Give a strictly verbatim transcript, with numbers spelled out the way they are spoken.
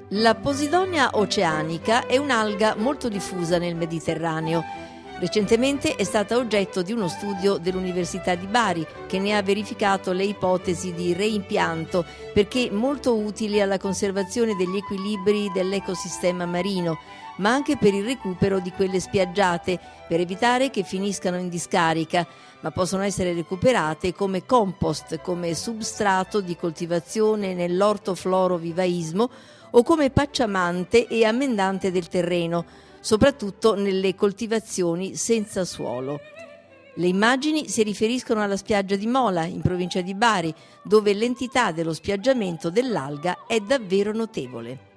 La Posidonia oceanica è un'alga molto diffusa nel Mediterraneo. Recentemente è stata oggetto di uno studio dell'Università di Bari che ne ha verificato le ipotesi di reimpianto perché molto utili alla conservazione degli equilibri dell'ecosistema marino, ma anche per il recupero di quelle spiaggiate per evitare che finiscano in discarica, ma possono essere recuperate come compost, come substrato di coltivazione nell'ortofloro-vivaismo o come pacciamante e ammendante del terreno, soprattutto nelle coltivazioni senza suolo. Le immagini si riferiscono alla spiaggia di Mola, in provincia di Bari, dove l'entità dello spiaggiamento dell'alga è davvero notevole.